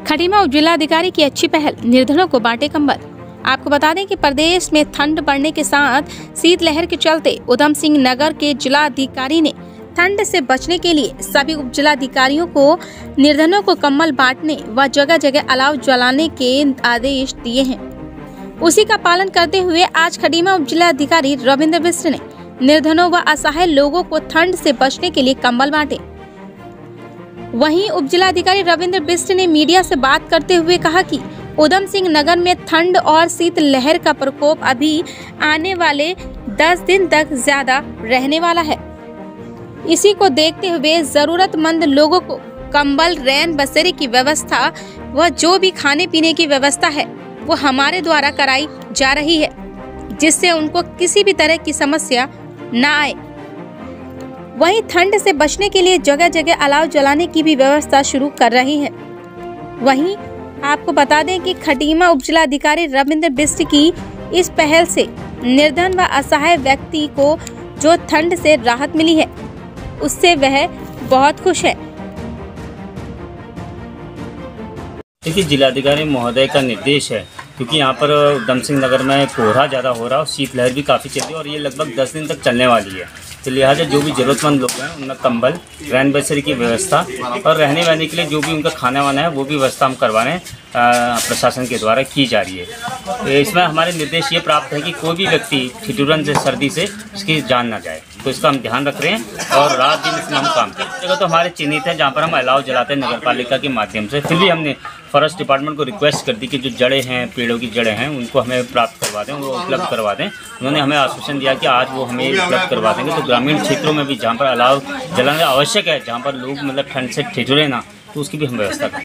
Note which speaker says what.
Speaker 1: खटीमा उप जिलाधिकारी की अच्छी पहल, निर्धनों को बांटे कंबल। आपको बता दें कि प्रदेश में ठंड बढ़ने के साथ शीतलहर के चलते उधम सिंह नगर के जिलाधिकारी ने ठंड से बचने के लिए सभी उप जिलाधिकारियों को निर्धनों को कंबल बांटने व जगह जगह अलाव जलाने के आदेश दिए हैं। उसी का पालन करते हुए आज खटीमा उप जिलाधिकारी रविंद्र बिष्ट ने निर्धनों व असहाय लोगों को ठंड से बचने के लिए कंबल बांटे। वहीं उप जिलाधिकारी रविंद्र बिष्ट ने मीडिया से बात करते हुए कहा कि उधम सिंह नगर में ठंड और शीतलहर का प्रकोप अभी आने वाले 10 दिन तक ज्यादा रहने वाला है। इसी को देखते हुए जरूरतमंद लोगों को कंबल, रैन बसेरे की व्यवस्था व जो भी खाने पीने की व्यवस्था है वो हमारे द्वारा कराई जा रही है, जिससे उनको किसी भी तरह की समस्या न आए। वहीं ठंड से बचने के लिए जगह जगह अलाव जलाने की भी व्यवस्था शुरू कर रही है। वहीं आपको बता दें कि खटीमा उप जिलाधिकारी रविंद्र बिष्ट की इस पहल से निर्धन व असहाय व्यक्ति को जो ठंड से राहत मिली है उससे वह बहुत खुश है।
Speaker 2: देखिए, जिलाधिकारी महोदय का निर्देश है, क्योंकि यहाँ पर उधम सिंह नगर में कोहरा ज़्यादा हो रहा है और शीतलहर भी काफ़ी चल रही है और ये लगभग 10 दिन तक चलने वाली है। तो लिहाजा जो भी ज़रूरतमंद लोग हैं उनमें कंबल, रैन बसेरे की व्यवस्था और रहने वहने के लिए जो भी उनका खाना वाना है वो भी व्यवस्था हम करवा रहे हैं, प्रशासन के द्वारा की जा रही है। तो इसमें हमारे निर्देश ये प्राप्त है कि कोई भी व्यक्ति ठिठुरन से, सर्दी से इसकी जान ना जाए, तो इसका हम ध्यान रख रहे हैं और रात दिन इसमें हम काम करते हैं। जगह तो हमारे चिन्हित है जहाँ पर हम अलाव जलाते हैं नगर पालिका के माध्यम से। फिर भी हमने फॉरेस्ट डिपार्टमेंट को रिक्वेस्ट कर दी कि जो जड़ें हैं, पेड़ों की जड़ें हैं, उनको हमें प्राप्त करवा दें, वो उपलब्ध करवा दें। उन्होंने हमें आश्वासन दिया कि आज वो हमें उपलब्ध करवा देंगे। तो ग्रामीण क्षेत्रों में भी जहाँ पर अलाव जलाना आवश्यक है, जहाँ पर लोग मतलब ठंड से ठिठुरे ना, तो उसकी भी हम व्यवस्था करें।